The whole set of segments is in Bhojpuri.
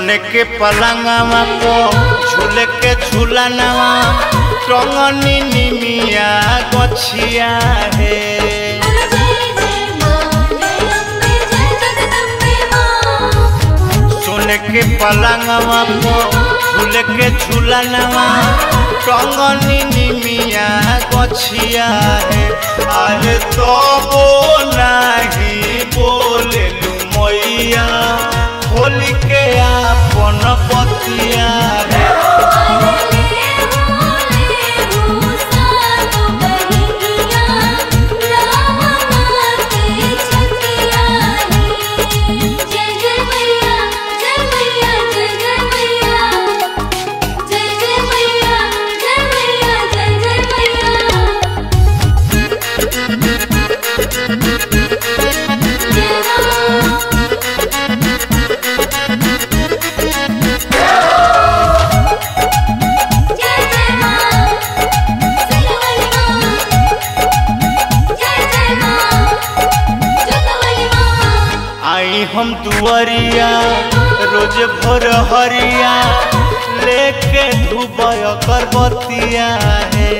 सोने के पलंगवा को झूले के झूलनवा टंगनी निमिया गछिया है। सोने के पलंगवा को झूले के झूलनवा टंगनी निमिया गछिया है। अरे तो नहीं बोले लू मैया खोल के आपन बतिया है। हम दुआरिया रोज भोर हरिया लेके डूबय करबतिया है।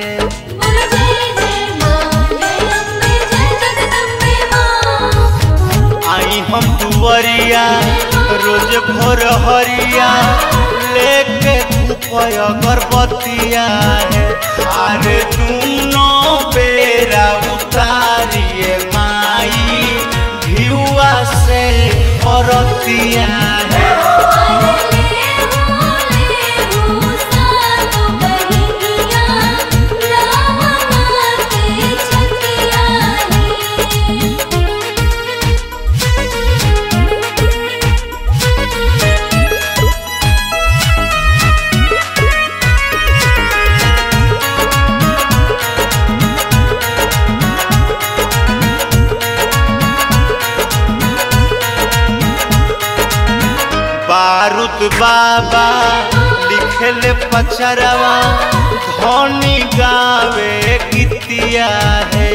आई हम दुआरिया रोज भोर हरिया लेके डूबय करबतिया है। अरे दोनों बेरा उतारिए माई घिउआ से औरतिया है। बारूद बाबा लिखले पचरवा धनी गावे गीतिया है।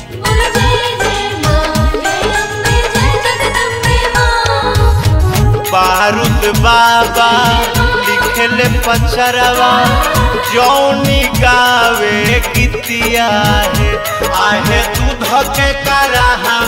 बारूद बाबा लिखले पचरवा जौनी गावे गीतिया है। आहे दूध के कराहा